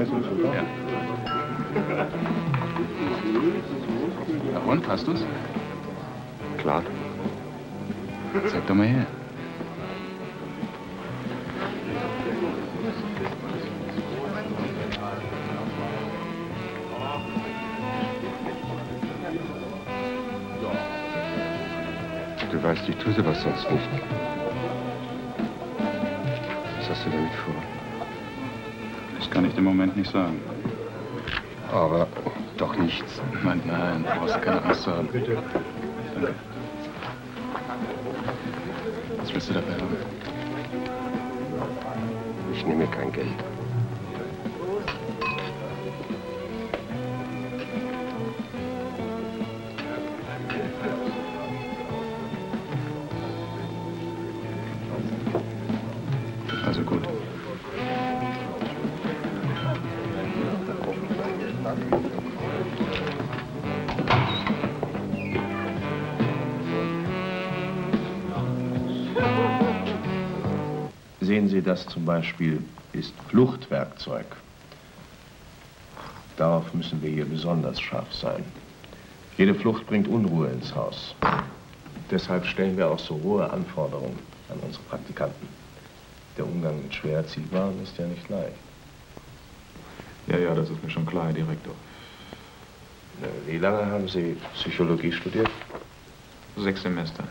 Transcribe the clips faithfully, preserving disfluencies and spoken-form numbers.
Ja. Na und, hast du's? Klar. Zeig doch mal her. Du weißt, ich tue sowas sonst nicht. Was hast du damit vor? Das kann ich im Moment nicht sagen. Aber doch nichts. Nein, nein, du brauchst keine Angst zu haben. Bitte. Danke. Was willst du dafür haben? Ich nehme kein Geld. Also gut. Sehen Sie, das zum Beispiel ist Fluchtwerkzeug. Darauf müssen wir hier besonders scharf sein. Jede Flucht bringt Unruhe ins Haus. Deshalb stellen wir auch so hohe Anforderungen an unsere Praktikanten. Der Umgang mit schwer Erziehbaren ist ja nicht leicht. Ja, ja, das ist mir schon klar, Herr Direktor. Wie lange haben Sie Psychologie studiert? Sechs Semester.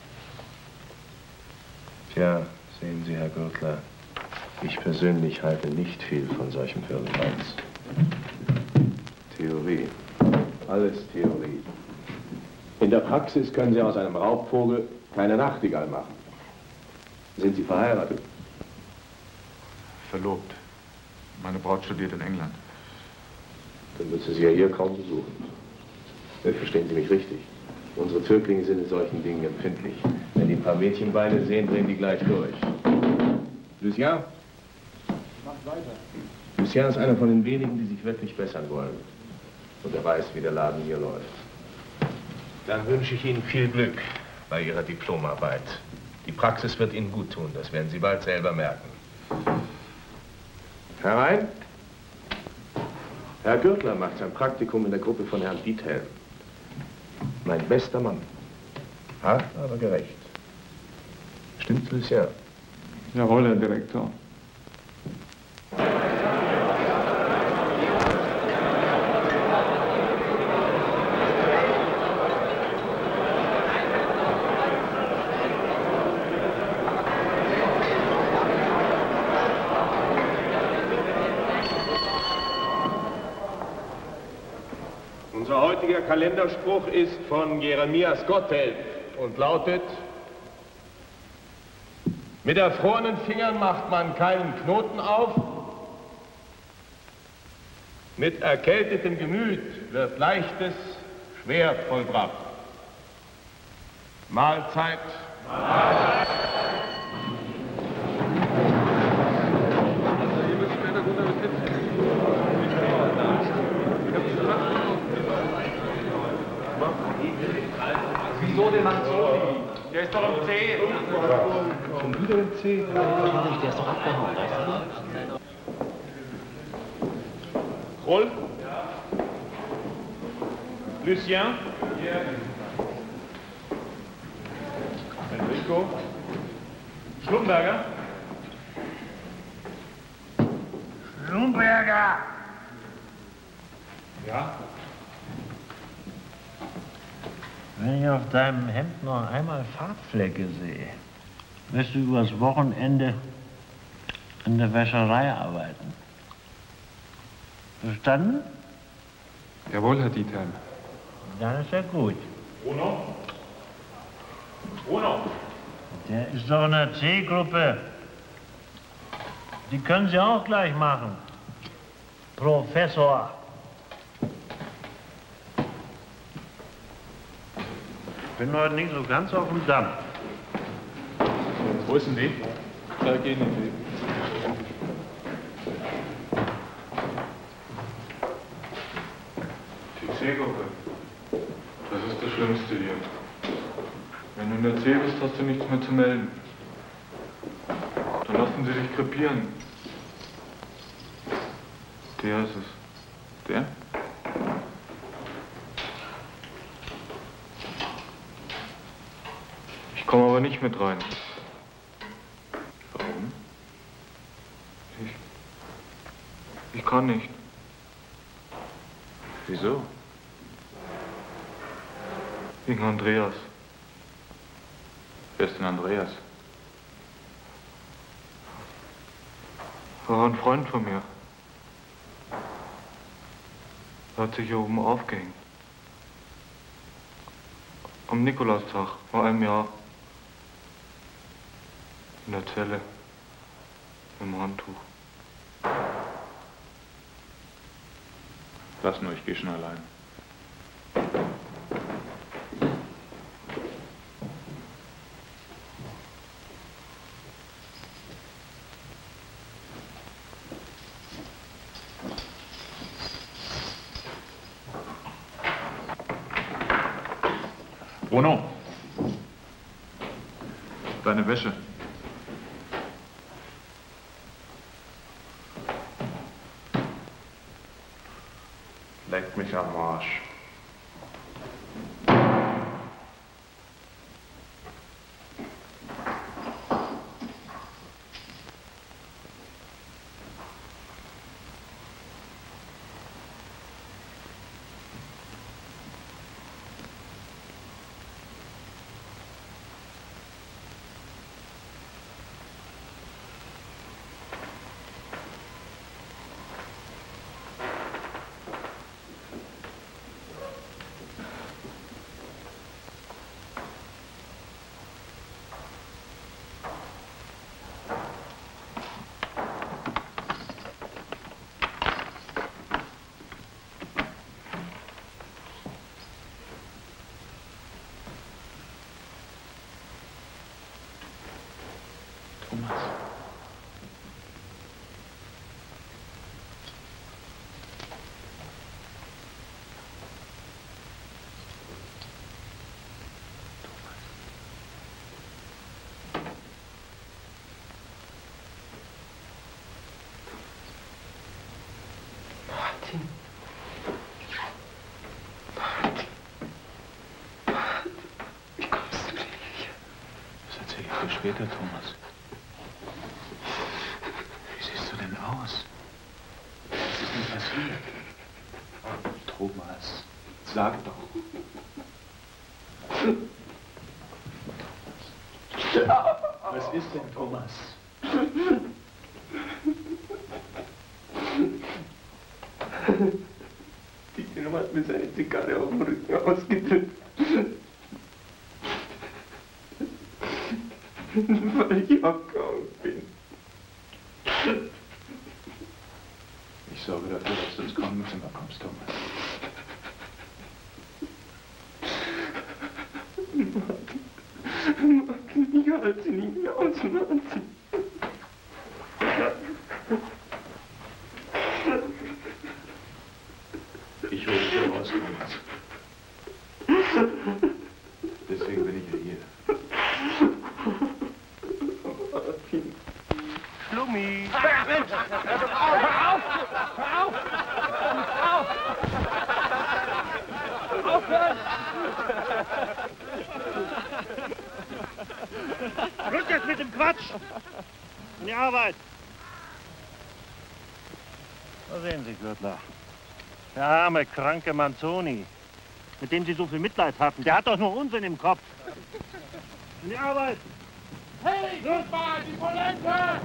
Tja, sehen Sie, Herr Gürtler, ich persönlich halte nicht viel von solchem Firlefanz. Theorie. Alles Theorie. In der Praxis können Sie aus einem Raubvogel keine Nachtigall machen. Sind Sie verheiratet? Verlobt. Meine Braut studiert in England. Dann müssen Sie ja hier kaum besuchen. Verstehen Sie mich richtig? Unsere Türklinge sind in solchen Dingen empfindlich. Wenn die ein paar Mädchenbeine sehen, drehen die gleich durch. Lucien? Macht weiter. Lucien ist einer von den wenigen, die sich wirklich bessern wollen. Und er weiß, wie der Laden hier läuft. Dann wünsche ich Ihnen viel Glück bei Ihrer Diplomarbeit. Die Praxis wird Ihnen gut tun, das werden Sie bald selber merken. Herein. Herr Gürtler macht sein Praktikum in der Gruppe von Herrn Diethelm. Mein bester Mann. Hart, aber gerecht. Stimmt's, Lucien? Jawohl, Herr Direktor. Unser heutiger Kalenderspruch ist von Jeremias Gotthelf und lautet: Mit erfrorenen Fingern macht man keinen Knoten auf, mit erkältetem Gemüt wird Leichtes schwer vollbracht. Mahlzeit. Mahlzeit. Wieso denn macht so? Der ist doch um zehn. Schon wieder um zehn? Der ist doch abgehauen, weißt du? Kroll? Lucien? Enrico? Schlumberger? Schlumberger! Ja? Wenn ich auf deinem Hemd noch einmal Farbflecke sehe, wirst du übers Wochenende in der Wäscherei arbeiten. Verstanden? Jawohl, Herr Diethelm. Dann ist ja gut. Bruno? Bruno? Der ist doch in der C-Gruppe. Die können Sie auch gleich machen. Professor. Ich bin heute nicht so ganz auf dem Damm. Wo ist denn die? Da gehen die. Die C-Gruppe. Das ist das Schlimmste hier. Wenn du in der C bist, hast du nichts mehr zu melden. Dann lassen sie dich krepieren. Der ist es. Der? Ich komme aber nicht mit rein. Warum? Ich, ich kann nicht. Wieso? Wegen Andreas. Wer ist denn Andreas? Er war ein Freund von mir. Er hat sich hier oben aufgehängt. Am Nikolaustag vor einem Jahr. In der Zelle. Im Handtuch. Lass nur, ich gehe schon allein. Bruno! Deine Wäsche. Leck mich am Arsch. Später, Thomas. Wie siehst du denn aus? Was ist denn passiert? Thomas, sag doch. Was ist denn, Thomas? Die Dynamo hat mir seine Zigarre auf dem Rücken ausgedrückt. Weil ich abgehauen bin. Ich sorge dafür, dass du ins Krankenzimmer kommst, Thomas. Martin, Martin, ich halte sie nicht mehr aus, Martin. Ich will hier raus, Thomas. Deswegen bin ich ja hier. Schlummi! Mensch! Hör auf! Hör auf! Hör auf! Aufhören! Schluss jetzt mit dem Quatsch! An die Arbeit! Da sehen Sie, Gürtler. Der arme, kranke Manzoni, mit dem Sie so viel Mitleid hatten, der hat doch nur Unsinn im Kopf. An die Arbeit! Hey, guck mal, die Polente!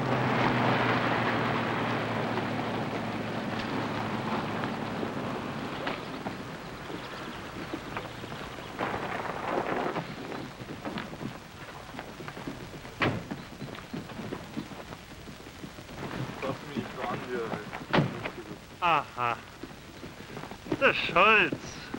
Aha. Der Scholz.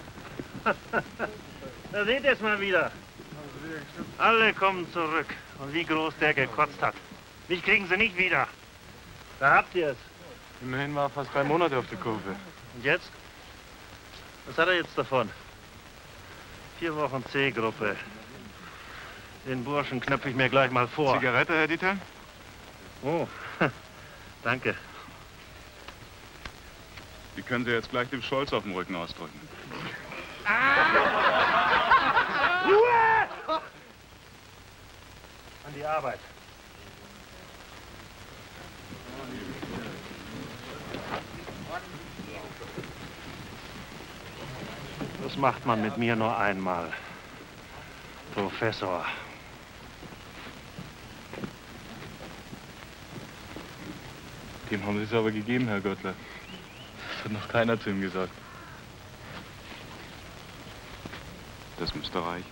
Da seht ihr es mal wieder. Alle kommen zurück. Und wie groß der gekotzt hat. Mich kriegen sie nicht wieder. Da habt ihr es. Immerhin war er fast drei Monate auf der Kurve. Und jetzt? Was hat er jetzt davon? Vier Wochen C-Gruppe. Den Burschen knöpfe ich mir gleich mal vor. Zigarette, Herr Dieter? Oh, danke. Die können Sie jetzt gleich dem Scholz auf dem Rücken ausdrücken. Ruhe! An die Arbeit. Das macht man mit mir nur einmal. Professor. Dem haben Sie es aber gegeben, Herr Göttler. Das hat noch keiner zu ihm gesagt. Das müsste reichen.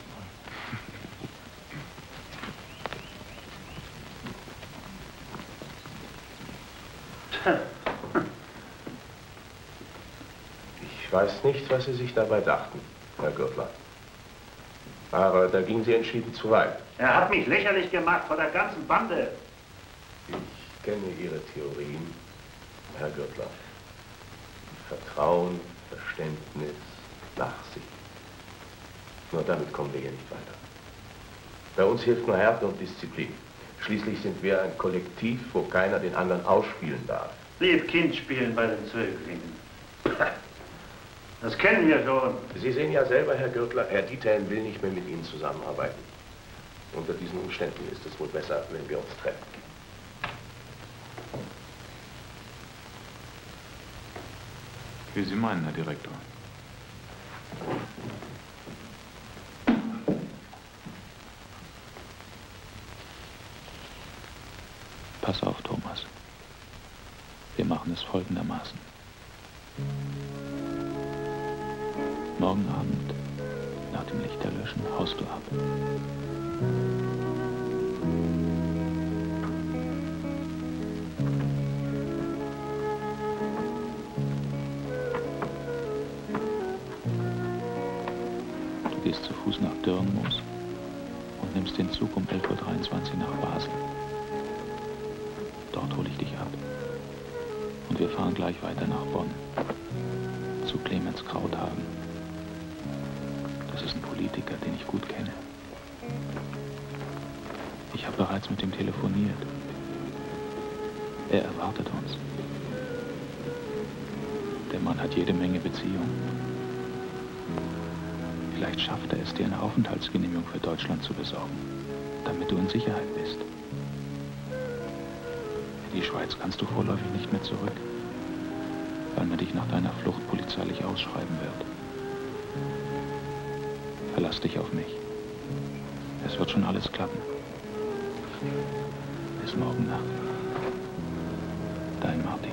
Ich weiß nicht, was Sie sich dabei dachten, Herr Gürtler. Aber da gingen Sie entschieden zu weit. Er hat mich lächerlich gemacht vor der ganzen Bande. Ich kenne Ihre Theorien, Herr Gürtler. Vertrauen, Verständnis, Nachsicht. Nur damit kommen wir hier nicht weiter. Bei uns hilft nur Härte und Disziplin. Schließlich sind wir ein Kollektiv, wo keiner den anderen ausspielen darf. Lieb Kind spielen bei den Zöglingen. Das kennen wir schon. Sie sehen ja selber, Herr Gürtler, Herr Dieterhin will nicht mehr mit Ihnen zusammenarbeiten. Unter diesen Umständen ist es wohl besser, wenn wir uns treffen. Wie Sie meinen, Herr Direktor. Pass auf, Thomas. Wir machen es folgendermaßen. Morgen Abend, nach dem Lichterlöschen, haust du ab. Du gehst zu Fuß nach Dürrenmoos und nimmst den Zug um elf Uhr dreiundzwanzig nach Basel. Dort hole ich dich ab. Und wir fahren gleich weiter nach Bonn. Zu Clemens Krauthagen. Das ist ein Politiker, den ich gut kenne. Ich habe bereits mit ihm telefoniert. Er erwartet uns. Der Mann hat jede Menge Beziehungen. Vielleicht schafft er es, dir eine Aufenthaltsgenehmigung für Deutschland zu besorgen, damit du in Sicherheit bist. In die Schweiz kannst du vorläufig nicht mehr zurück, weil man dich nach deiner Flucht polizeilich ausschreiben wird. Verlass dich auf mich. Es wird schon alles klappen. Bis morgen Nacht. Dein Martin.